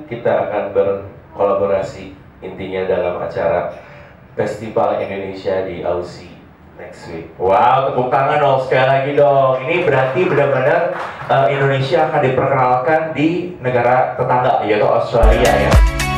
kita akan berkolaborasi intinya dalam acara Festival Indonesia di Aussie next week. Wow, tepuk tangan dong sekali lagi dong. Ini berarti benar-benar Indonesia akan diperkenalkan di negara tetangga, yaitu Australia ya.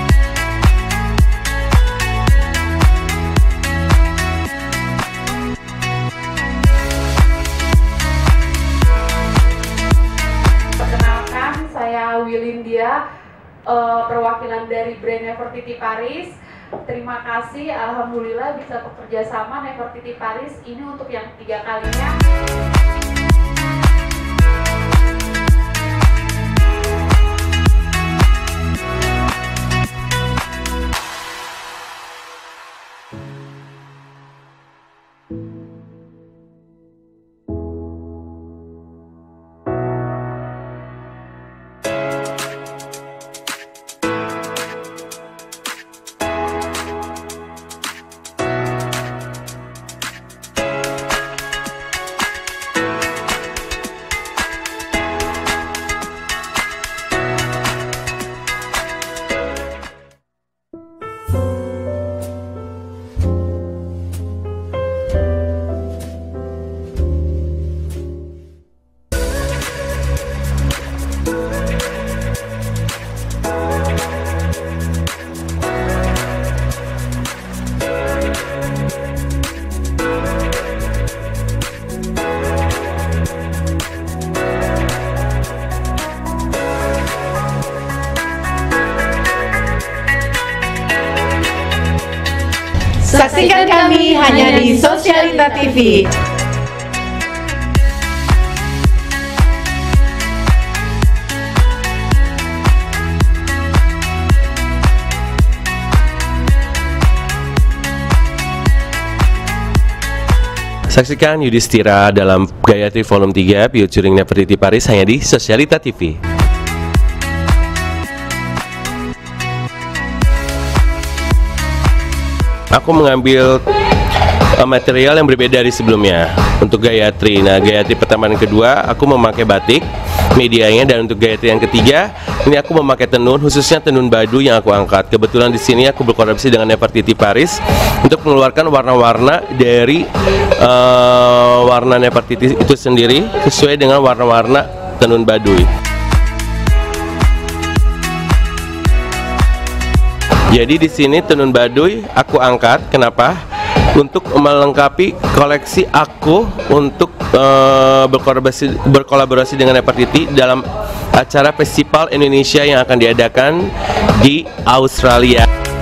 Perkenalkan, saya Wilindia, perwakilan dari brand Nefertiti Paris. Terima kasih, alhamdulillah bisa bekerja sama Nefertiti Paris ini untuk yang 3 kalinya. Saksikan kami hanya di Sosialita TV. Saksikan Yudhistira dalam Gayatri Volume 3 featuring Nefertiti Paris hanya di Sosialita TV. Aku mengambil material yang berbeda dari sebelumnya untuk Gayatri. Nah, Gayatri pertama dan kedua aku memakai batik medianya, dan untuk Gayatri yang ketiga ini aku memakai tenun, khususnya tenun Baduy yang aku angkat. Kebetulan di sini aku berkolaborasi dengan Nefertiti Paris untuk mengeluarkan warna-warna dari warna Nefertiti itu sendiri sesuai dengan warna-warna tenun Baduy. Jadi di sini tenun Baduy aku angkat, kenapa? Untuk melengkapi koleksi aku untuk berkolaborasi dengan Nefertiti dalam acara Festival Indonesia yang akan diadakan di Australia.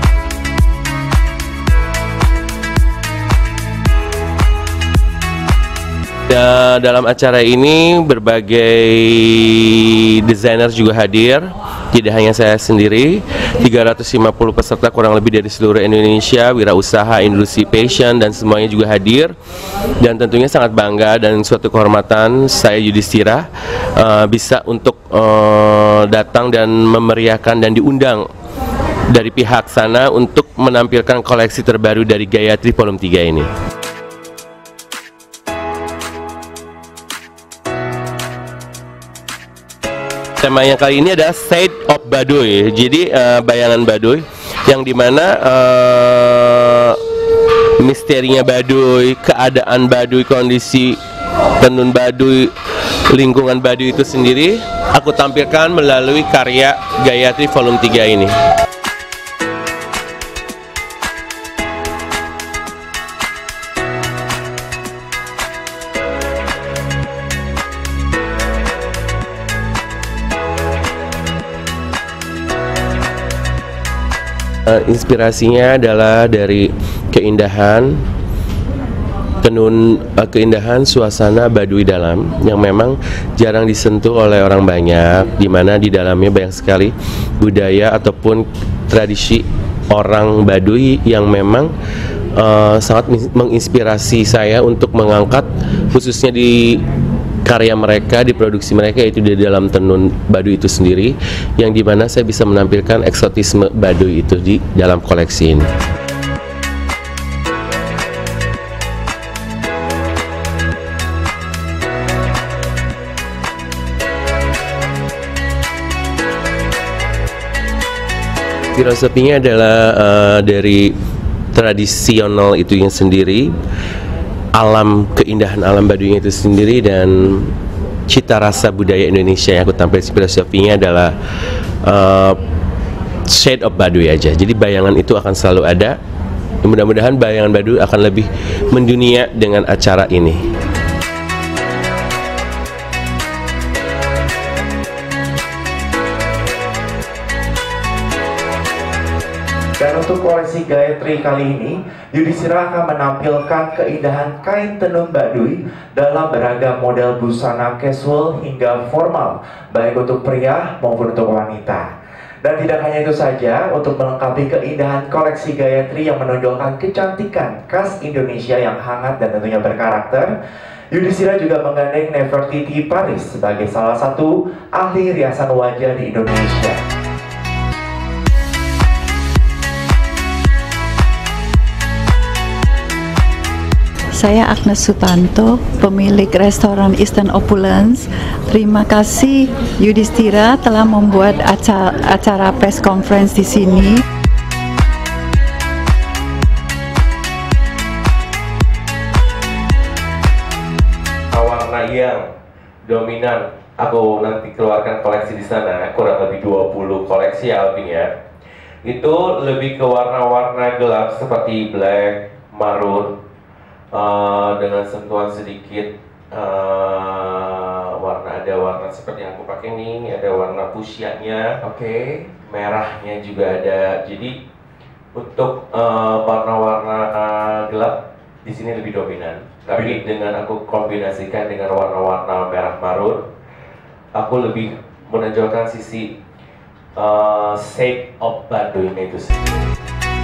Dalam acara ini berbagai desainer juga hadir, tidak hanya saya sendiri. 350 peserta kurang lebih dari seluruh Indonesia, wirausaha, industri fashion, dan semuanya juga hadir. Dan tentunya sangat bangga dan suatu kehormatan saya Yudhistira bisa untuk datang dan memeriahkan dan diundang dari pihak sana untuk menampilkan koleksi terbaru dari Gayatri Volume 3 ini. Temanya kali ini adalah State of Baduy. Jadi bayangan Baduy yang dimana misterinya Baduy, keadaan Baduy, kondisi tenun Baduy, lingkungan Baduy itu sendiri aku tampilkan melalui karya Gayatri Volume 3 ini. Inspirasinya adalah dari keindahan tenun, keindahan suasana Baduy dalam yang memang jarang disentuh oleh orang banyak, di mana di dalamnya banyak sekali budaya ataupun tradisi orang Baduy yang memang sangat menginspirasi saya untuk mengangkat khususnya di karya mereka, di produksi mereka, yaitu di dalam tenun Baduy itu sendiri, yang dimana saya bisa menampilkan eksotisme Baduy itu di dalam koleksi ini. Filosofinya adalah dari tradisional itu yang sendiri, keindahan alam Baduynya itu sendiri, dan cita rasa budaya Indonesia yang aku tampilkan. Filosofinya adalah shade of Baduy aja. Jadi bayangan itu akan selalu ada. Mudah-mudahan bayangan Baduy akan lebih mendunia dengan acara ini. Dan untuk koleksi Gayatri kali ini, Yudhistira akan menampilkan keindahan kain tenun Baduy dalam beragam model busana casual hingga formal, baik untuk pria maupun untuk wanita. Dan tidak hanya itu saja, untuk melengkapi keindahan koleksi Gayatri yang menonjolkan kecantikan khas Indonesia yang hangat dan tentunya berkarakter, Yudhistira juga menggandeng Nefertiti Paris sebagai salah satu ahli riasan wajah di Indonesia. Saya Agnes Sutanto, pemilik restoran Eastern Opulence. Terima kasih Yudhistira telah membuat acara press conference di sini. Warna yang dominan, aku nanti keluarkan koleksi di sana, kurang lebih 20 koleksi Alvin. Itu lebih ke warna-warna gelap seperti black, maroon, dengan sentuhan sedikit ada warna seperti yang aku pakai nih, ada warna fuchsia-nya, merahnya juga ada. Jadi untuk warna-warna gelap di sini lebih dominan. Tapi dengan aku kombinasikan dengan warna-warna merah marun, aku lebih menonjolkan sisi shade of Baduynya itu sendiri.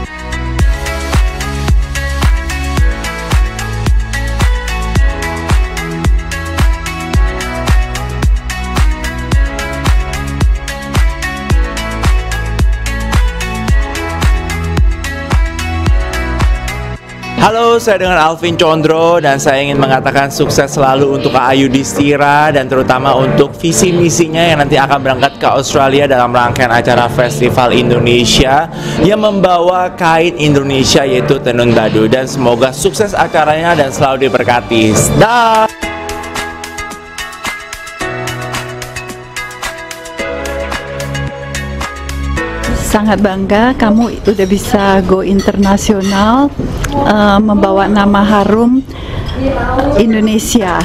Halo, saya dengan Alvin Condro dan saya ingin mengatakan sukses selalu untuk Kak Yudhistira dan terutama untuk visi misinya yang nanti akan berangkat ke Australia dalam rangkaian acara Festival Indonesia yang membawa kain Indonesia yaitu tenun Baduy, dan semoga sukses acaranya dan selalu diberkati. Dah. Sangat bangga kamu udah bisa go internasional, membawa nama harum Indonesia.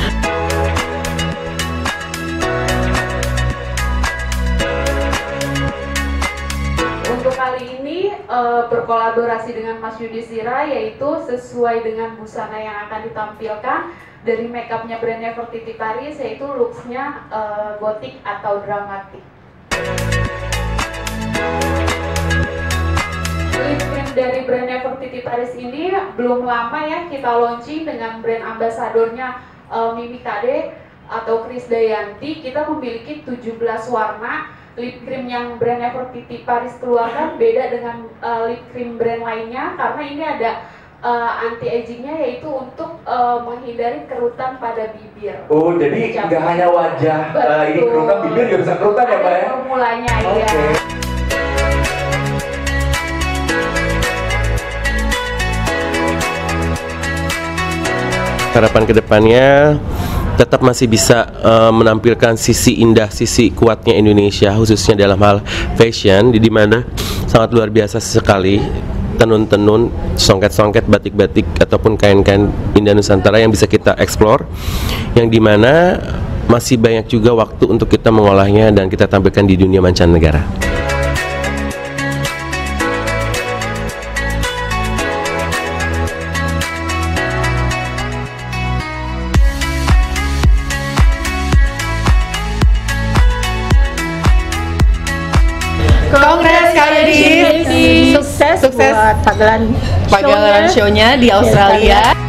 Untuk kali ini berkolaborasi dengan Mas Yudhistira, yaitu sesuai dengan busana yang akan ditampilkan dari makeupnya brand Nefertiti Paris, yaitu looksnya gotik atau dramatik. Lip cream dari brand Nefertiti Paris ini belum lama ya kita launching dengan brand ambasadornya Mimi Kade atau Krisdayanti. Kita memiliki 17 warna. Lip cream yang brand Nefertiti Paris keluarkan beda dengan lip cream brand lainnya karena ini ada anti agingnya, yaitu untuk menghindari kerutan pada bibir. Oh, jadi nggak hanya wajah ini kerutan, bibir juga bisa kerutan ya Pak ya? Formulanya ya. Harapan kedepannya tetap masih bisa menampilkan sisi indah, sisi kuatnya Indonesia, khususnya dalam hal fashion, di mana sangat luar biasa sekali tenun-tenun, songket-songket, batik-batik ataupun kain-kain indah Nusantara yang bisa kita eksplor, yang dimana masih banyak juga waktu untuk kita mengolahnya dan kita tampilkan di dunia mancanegara. Kongres kali ini sukses buat pagelaran show-nya di Australia.